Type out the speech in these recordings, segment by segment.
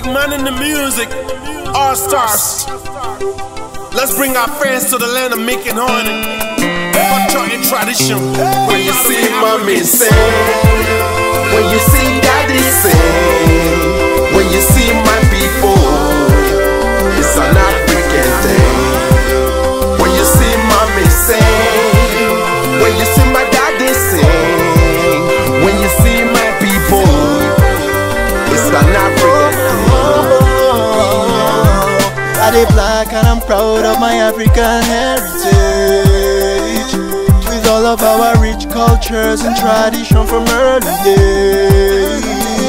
man in the music, all stars. Let's bring our friends to the land of making honey. Culture and tradition. When you see mommy sing, when you see daddy sing, when you see my people, it's an African day. When you see mommy sing, when you see my daddy sing, when you see my people, it's an African day. I dey black and I'm proud of my African heritage, with all of our rich cultures and tradition from early days.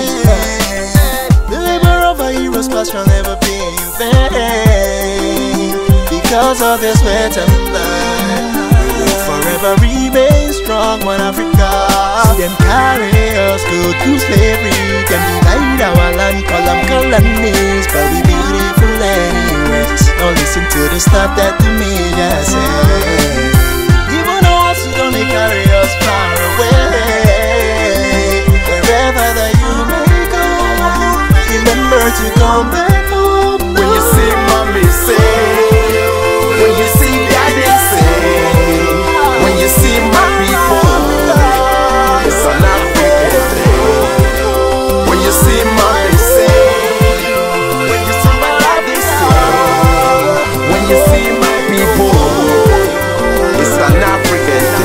The labor of our heroes past shall never be in vain, because of their sweat and blood. We will forever remain strong, one Africa. See them carry us go through slavery, them divide our land, call them colonies, but we beautiful anyways. Now listen to the stuff that the media say. Even though us gonna carry us far away, wherever that you may go, remember to come back home. When you see mommy sing, when you see daddy sing, when you see my people, it's an African day. When you see mommy sing, when you see my daddy sing, when you see my people, it's an African day.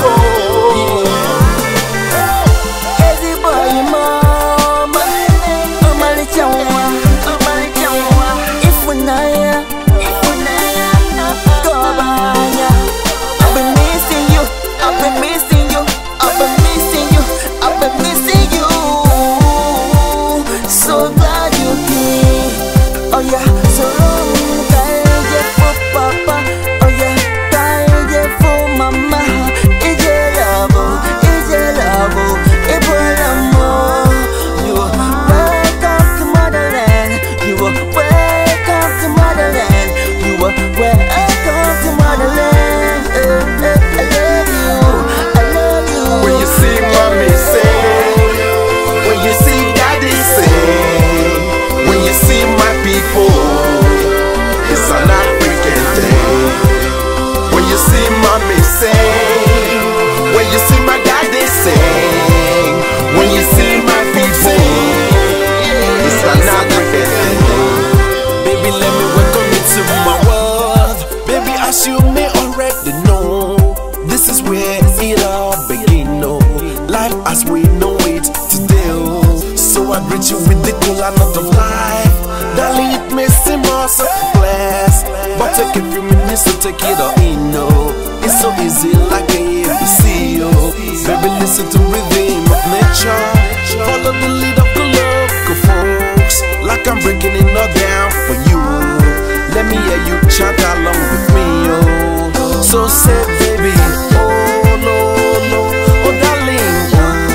As we know it today, so I greet you with the cola nut of life. Darling, it may seem more so complex, but take a few minutes to take it all in. It's so easy like ABC. Baby, listen to rhythm of nature, follow the lead of the local folks, like I'm breaking it all down for you. Let me hear you chant along with me. So say, baby, oh no, no, oh darling.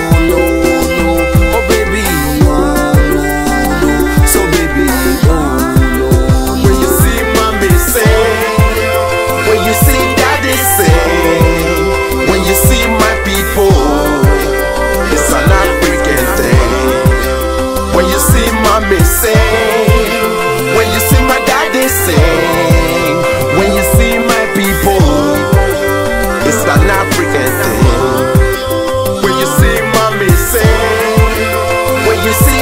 Mommy sing, when you see my daddy sing, when you see my people, it's an African day. When you see mommy sing, when you see